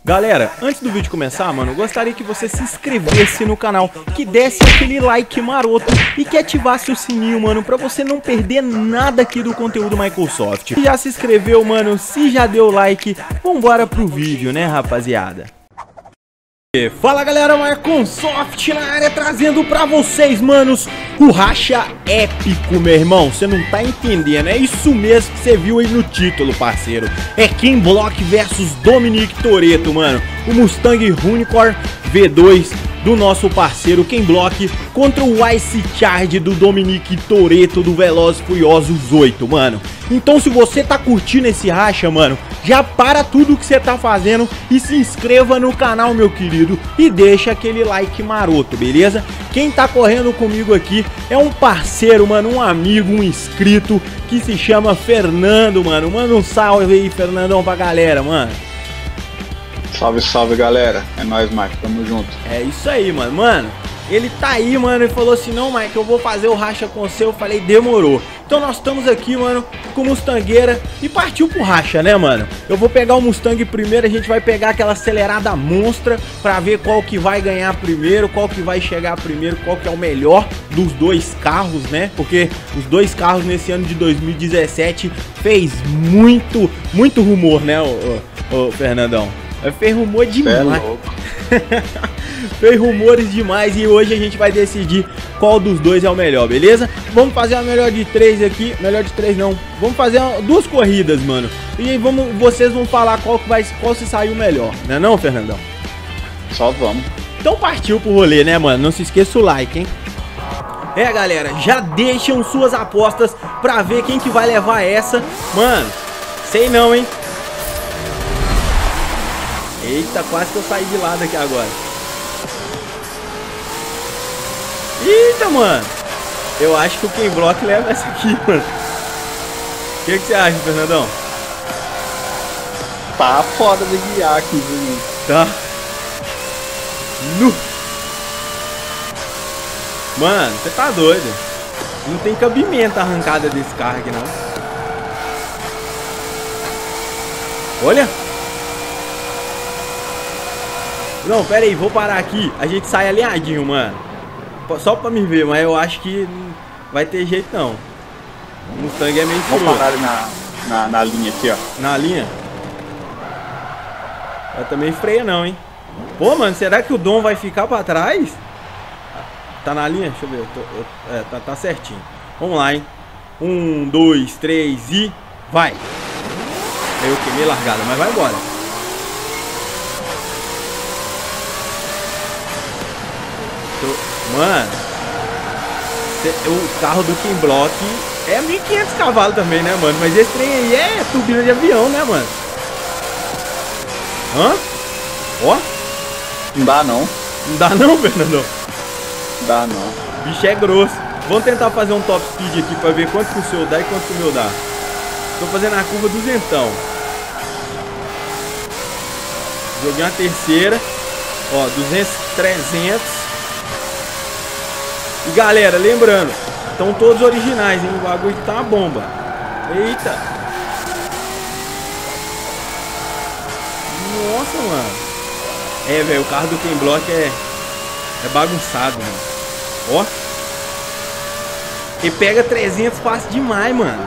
Galera, antes do vídeo começar, mano, eu gostaria que você se inscrevesse no canal, que desse aquele like maroto e que ativasse o sininho, mano, pra você não perder nada aqui do conteúdo Microsoft. Se já se inscreveu, mano, se já deu like, vambora pro vídeo, né, rapaziada? Fala galera, Microsoft na área, trazendo pra vocês, manos, o racha épico, meu irmão. Você não tá entendendo, é isso mesmo que você viu aí no título, parceiro. É Ken Block versus Dominic Toretto, mano. O Mustang Unicorn V2 do nosso parceiro Ken Block contra o Ice Charge do Dominic Toretto do Velozes e Furiosos 8, mano. Então se você tá curtindo esse racha, mano, já para tudo que você tá fazendo e se inscreva no canal, meu querido, e deixa aquele like maroto, beleza? Quem tá correndo comigo aqui é um parceiro, mano, um amigo, um inscrito que se chama Fernando, mano. Manda um salve aí, Fernandão, pra galera, mano. Salve, salve, galera. É nóis, Mike. Tamo junto. É isso aí, mano. Mano, ele tá aí, mano, e falou assim, não, Mike, eu vou fazer o racha com você. Eu falei, demorou. Então nós estamos aqui, mano, com Mustangueira e partiu pro racha, né, mano? Eu vou pegar o Mustang primeiro, a gente vai pegar aquela acelerada monstra pra ver qual que vai ganhar primeiro, qual que vai chegar primeiro, qual que é o melhor dos dois carros, né? Porque os dois carros nesse ano de 2017 fez muito rumor, né, ô Fernandão? Fez rumor demais. Fez rumores demais e hoje a gente vai decidir qual dos dois é o melhor, beleza? Vamos fazer a melhor de três aqui. Melhor de três não. Vamos fazer duas corridas, mano. E aí vocês vão falar qual se saiu melhor, né não, Fernandão? Só vamos. Então partiu pro rolê, né, mano? Não se esqueça o like, hein? É, galera, já deixam suas apostas pra ver quem que vai levar essa. Mano, sei não, hein? Eita, quase que eu saí de lado aqui agora. Eita, mano. Eu acho que o Ken Block leva essa aqui, mano. O que você acha, Fernandão? Tá foda de guiar aqui, viu? Tá. Nu. Mano, você tá doido. Não tem cabimento a arrancada desse carro aqui, não. Olha. Não, pera aí, vou parar aqui. A gente sai alinhadinho, mano. Só pra me ver, mas eu acho que não vai ter jeito, não. O Mustang é meio furioso. Vamos parar ali na linha aqui, ó. Na linha? Eu também freia não, hein. Pô, mano, será que o Dom vai ficar pra trás? Tá na linha? Deixa eu ver. Tá certinho. Vamos lá, hein. 1, 2, 3 e... vai. Eu queimei largada, mas vai embora. Mano, o carro do Ken Block é 1500 cavalos também, né, mano? Mas esse trem aí é turbina de avião, né, mano? Hã? Ó. Não dá não. Não dá não, Fernando? Não dá não. O bicho é grosso. Vamos tentar fazer um top speed aqui pra ver quanto que o seu dá e quanto que o meu dá. Tô fazendo a curva 200. Joguei uma terceira. Ó, 200, 300. E galera, lembrando, estão todos originais, hein? O bagulho tá uma bomba. Eita. Nossa, mano. É, velho, o carro do Ken Block é bagunçado, mano. Ó. Ele pega 300 fácil demais, mano.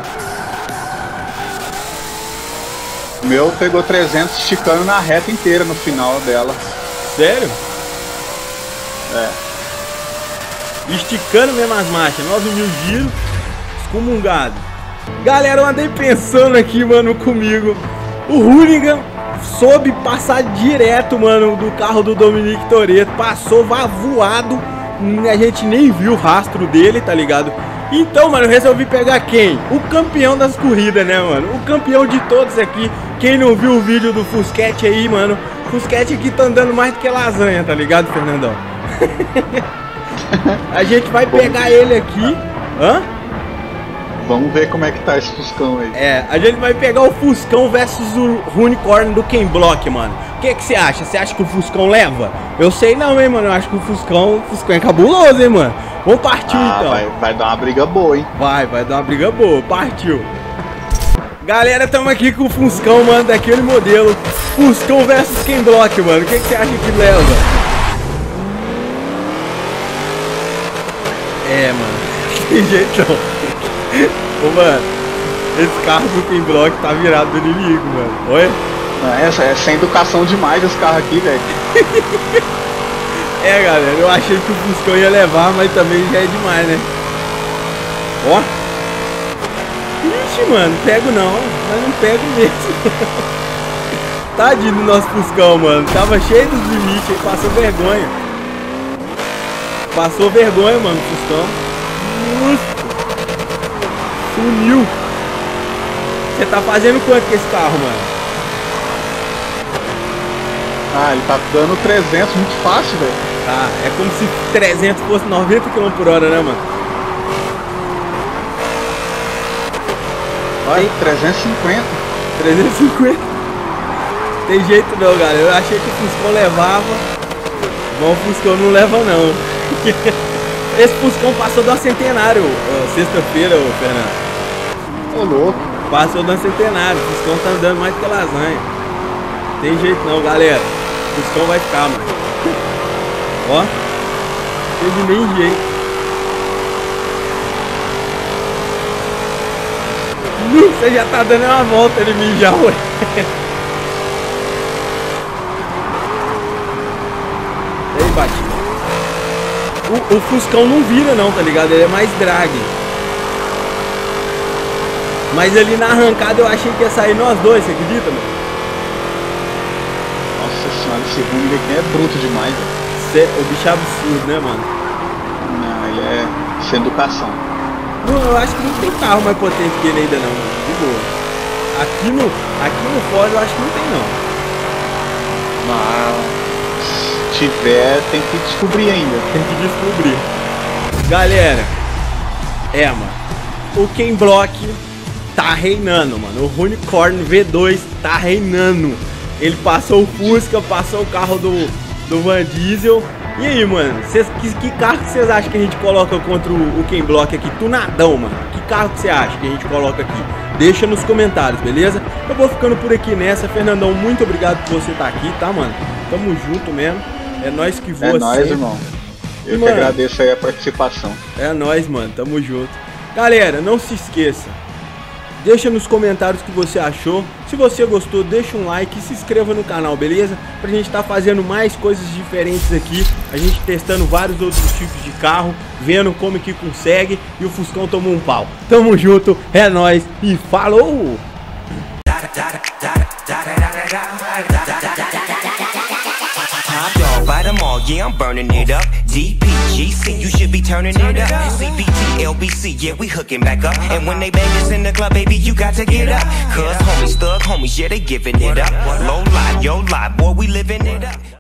O meu pegou 300 esticando na reta inteira no final dela. Sério? É. Esticando mesmo as marchas, 9.000 giros, excomungado. Galera, eu andei pensando aqui, mano, comigo. O Hooligan soube passar direto, mano, do carro do Dominic Toretto. Passou voado, a gente nem viu o rastro dele, tá ligado? Então, mano, eu resolvi pegar quem? O campeão das corridas, né, mano? O campeão de todos aqui. Quem não viu o vídeo do Fusquete aí, mano, Fusquete aqui tá andando mais do que lasanha, tá ligado, Fernandão? A gente vai pegar ele aqui. Hã? Vamos ver como é que tá esse Fuscão aí. É, a gente vai pegar o Fuscão versus o Unicorn do Ken Block, mano. O que você acha? Você acha que o Fuscão leva? Eu sei não, hein, mano. Eu acho que o Fuscão é cabuloso, hein, mano. Vamos partir então. Vai dar uma briga boa, hein? Vai dar uma briga boa. Partiu. Galera, estamos aqui com o Fuscão, mano, daquele modelo. Fuscão versus Ken Block, mano. O que você acha que leva? Mano. Tem jeito não. Ô, mano, esse carro do Ken Block tá virado do inimigo, mano. Oi? Essa é sem educação demais esse carro aqui, velho. Galera, eu achei que o Fuscão ia levar, mas também já é demais, né? Ó. Ixi, mano, pego não. Mas não pego mesmo. Tadinho do nosso Fuscão, mano. Tava cheio dos limites, ele passou vergonha. Passou vergonha, mano, o Fuscão. Sumiu. Você tá fazendo quanto com esse carro, mano? Ele tá dando 300 muito fácil, velho. Tá, é como se 300 fosse 90 km/h, né, mano? Olha, 350. 350. Tem jeito não, galera. Eu achei que o Fuscão levava. Mas o Fuscão não leva, não. Esse Fuscão passou do centenário sexta-feira, ô Fernando. Ô, louco. Passou do centenário. O Fuscão tá andando mais que lasanha. Tem jeito não, galera. O Fuscão vai ficar, mano. Ó. Teve nem jeito. Você já tá dando uma volta em mim já, ué. Ei, batida. O Fuscão não vira não, tá ligado? Ele é mais drag. Mas ali na arrancada eu achei que ia sair nós dois, você acredita, mano? Nossa senhora, esse rumo aqui é bruto demais, velho. O bicho é absurdo, né, mano? Não, ele é sem educação. Não, eu acho que não tem carro mais potente que ele ainda não, mano. De boa. Aqui no Ford eu acho que não tem não. Mas se tiver, tem que descobrir ainda. Tem que descobrir. Galera, mano, o Ken Block tá reinando, mano. O Unicorn V2 tá reinando. Ele passou o Fusca, passou o carro do Van Diesel. E aí, mano, que carro que vocês acham que a gente coloca contra o Ken Block aqui? Tunadão, mano. Que carro que você acha que a gente coloca aqui? Deixa nos comentários, beleza? Eu vou ficando por aqui nessa. Fernandão, muito obrigado por você estar aqui, tá, mano? Tamo junto mesmo. É nóis que voa. É nóis, irmão. Eu que agradeço aí a participação. É nóis, mano. Tamo junto. Galera, não se esqueça. Deixa nos comentários o que você achou. Se você gostou, deixa um like e se inscreva no canal, beleza? Pra gente estar fazendo mais coisas diferentes aqui. A gente testando vários outros tipos de carro, vendo como que consegue. E o Fuscão tomou um pau. Tamo junto, é nóis e falou! Top dog by them all, yeah, I'm burning it up. DPGC, you should be turning it up. CPT, LBC, yeah, we hooking back up. And when they bang us in the club, baby, you got to get up. Cause homies, thug homies, yeah, they giving it up. Low lie, yo lie, boy, we living it up.